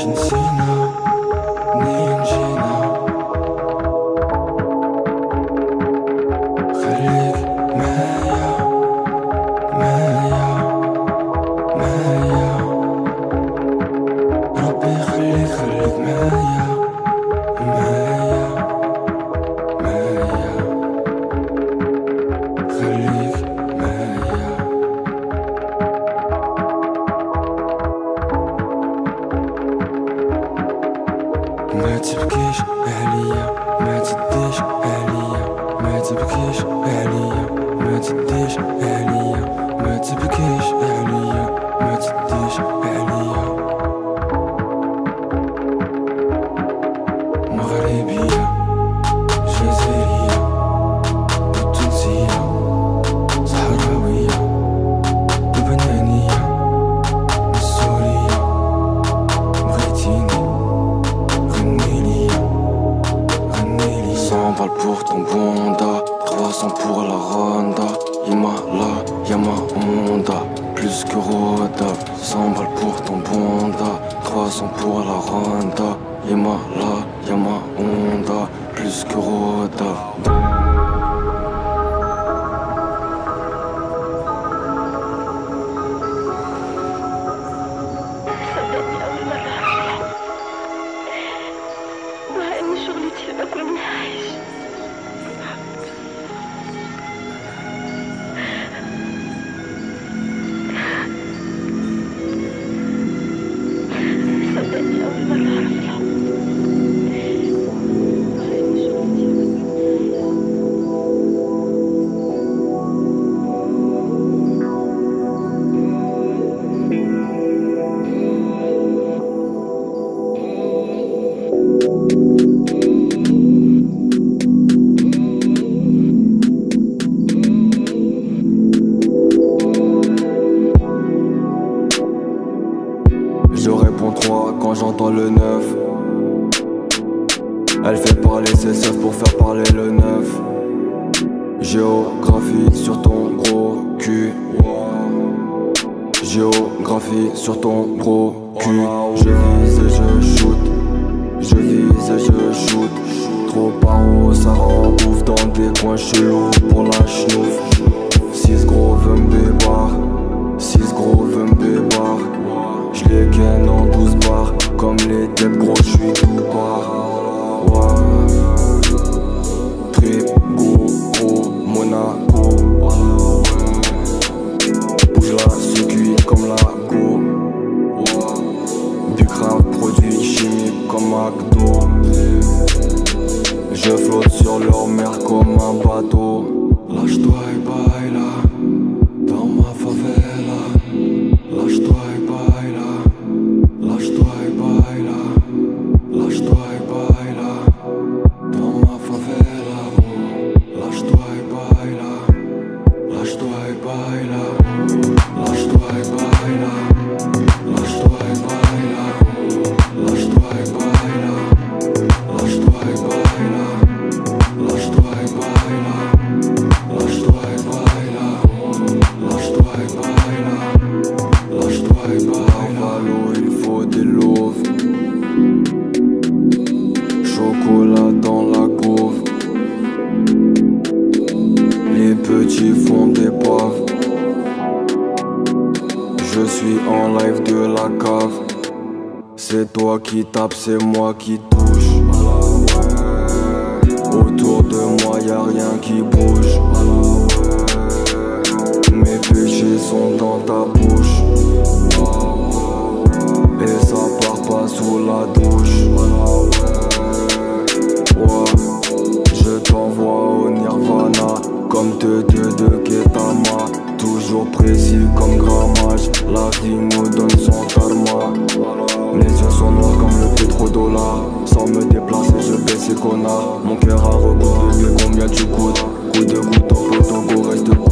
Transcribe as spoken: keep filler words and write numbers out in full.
تنسينا منين جينا خليك معايا معايا معايا ربي يخليك خليك معايا معايا معايا خليك معايا ما تبكيش عليا ما تديش عليا ما تبكيش عليا ما تديش عليا ما تبكيش عليا ما تديش عليا مغربية جزائرية وتونسية صحراوية لبنانية من سوريا بغيتيني cent balles pour ton bonda, trois cents pour la ronda. Himala, Yama Honda, plus que Roda. cent balles pour ton bonda, trois cents pour la ronda. Himala, Yama Honda, plus que Roda. Je réponds trois quand j'entends le neuf. Elle fait parler ses seufs pour faire parler le neuf. Géographie sur ton gros cul. Géographie sur ton gros cul. Je vise et je shoot. Je vise et je shoot. Trop paro, ça rend ouf dans des coins chelous pour la schnouf. six gros veut me bébar. six gros veut me bébar. J'les ken en douze bars. Comme les têtes gros j'suis tout part. Trip, go, gros, Monaco. Bouge la secuit comme la go. Bucra, produit chimique comme McDo. Je flotte sur leur mer comme un bateau. Lâche-toi et baila dans ma favela. Lâche-toi et baila. Lâche-toi et baila. Lâche-toi et baila dans ma favela. Lâche-toi et baila. Lâche-toi et baila. Lâche-toi et baila. Lâche-toi et baila. Lâche-toi et baila. Lâche-toi et baila. Lâche-toi et baila. Lâche-toi et baila. Lâche-toi et baila. Lâche-toi et baila. L'eau, il faut des louves. Chocolat dans la couve. Les petits font des paves. Je suis en live de la cave. C'est toi qui tape, c'est moi qui touche. Autour de moi y'a rien qui bouge. Mes péchés sont dans ta bouche. Et ça part pas sous la douche. Ouais, je t'envoie au Nirvana. Comme te deux de Ketama. Toujours précis comme grammage. La vie nous donne son karma. Mes yeux sont noirs comme le pétrodollar. Sans me déplacer je baisse ces connards. Mon cœur a rebondi, mais combien tu coûtes? Coup de couteau, poteau, go reste